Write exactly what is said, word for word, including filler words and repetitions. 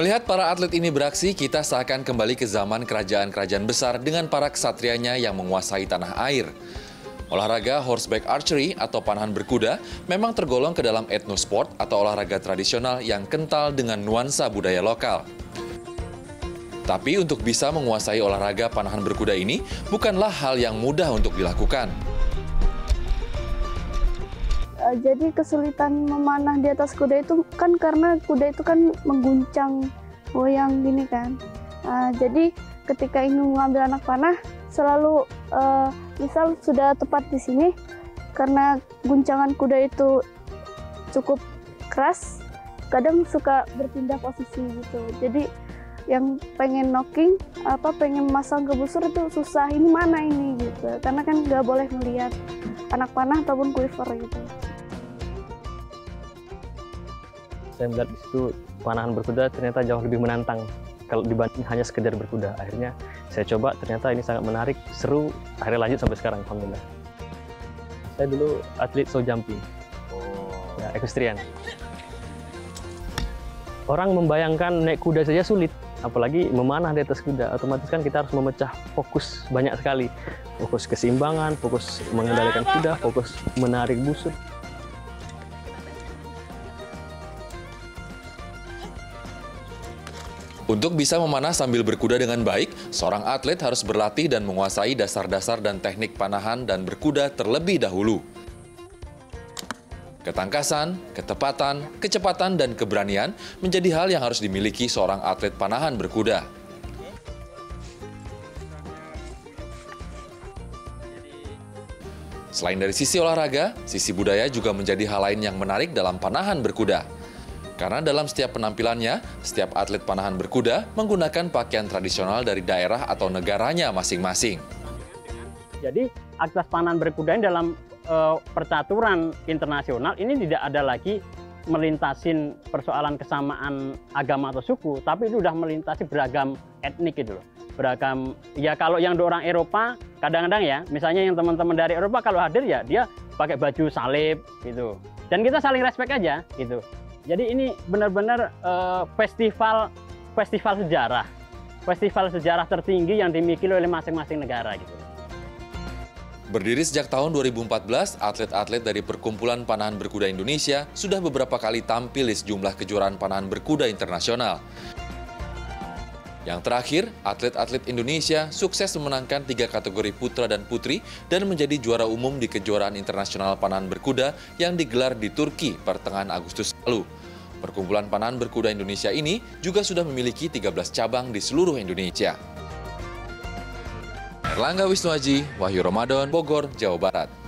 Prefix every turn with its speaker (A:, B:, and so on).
A: Melihat para atlet ini beraksi, kita seakan kembali ke zaman kerajaan-kerajaan besar dengan para kesatrianya yang menguasai tanah air. Olahraga horseback archery atau panahan berkuda memang tergolong ke dalam etnosport atau olahraga tradisional yang kental dengan nuansa budaya lokal. Tapi untuk bisa menguasai olahraga panahan berkuda ini bukanlah hal yang mudah untuk dilakukan.
B: Jadi kesulitan memanah di atas kuda itu kan karena kuda itu kan mengguncang goyang gini kan. Uh, jadi ketika ingin mengambil anak panah selalu uh, misal sudah tepat di sini karena guncangan kuda itu cukup keras, kadang suka berpindah posisi gitu. Jadi yang pengen knocking apa pengen masang ke busur itu susah, ini mana ini gitu. Karena kan nggak boleh melihat anak panah ataupun quiver gitu.
C: Saya melihat di situ panahan berkuda ternyata jauh lebih menantang kalau dibanding hanya sekedar berkuda. Akhirnya saya coba, ternyata ini sangat menarik, seru, akhirnya lanjut sampai sekarang, alhamdulillah. Saya dulu atlet show jumping, oh. ya, equestrian. Orang membayangkan naik kuda saja sulit, apalagi memanah di atas kuda. Otomatis kan kita harus memecah fokus banyak sekali. Fokus keseimbangan, fokus mengendalikan kuda, fokus menarik busur.
A: Untuk bisa memanah sambil berkuda dengan baik, seorang atlet harus berlatih dan menguasai dasar-dasar dan teknik panahan dan berkuda terlebih dahulu. Ketangkasan, ketepatan, kecepatan, dan keberanian menjadi hal yang harus dimiliki seorang atlet panahan berkuda. Selain dari sisi olahraga, sisi budaya juga menjadi hal lain yang menarik dalam panahan berkuda. Karena dalam setiap penampilannya, setiap atlet panahan berkuda menggunakan pakaian tradisional dari daerah atau negaranya masing-masing.
D: Jadi aktivitas panahan berkuda ini dalam uh, percaturan internasional ini tidak ada lagi melintasin persoalan kesamaan agama atau suku, tapi itu sudah melintasi beragam etnik gitu loh. Beragam, ya kalau yang di orang Eropa, kadang-kadang ya, misalnya yang teman-teman dari Eropa kalau hadir ya dia pakai baju salib gitu. Dan kita saling respect aja gitu. Jadi ini benar-benar uh, festival festival sejarah, festival sejarah tertinggi yang dimiliki oleh masing-masing negara gitu.
A: Berdiri sejak tahun dua ribu empat belas, atlet-atlet dari Perkumpulan Panahan Berkuda Indonesia sudah beberapa kali tampil di sejumlah kejuaraan panahan berkuda internasional. Yang terakhir, atlet-atlet Indonesia sukses memenangkan tiga kategori putra dan putri dan menjadi juara umum di kejuaraan internasional panahan berkuda yang digelar di Turki pertengahan Agustus lalu. Perkumpulan Panahan Berkuda Indonesia ini juga sudah memiliki tiga belas cabang di seluruh Indonesia. Erlangga Wisnuaji, Wahyu Ramadan, Bogor, Jawa Barat.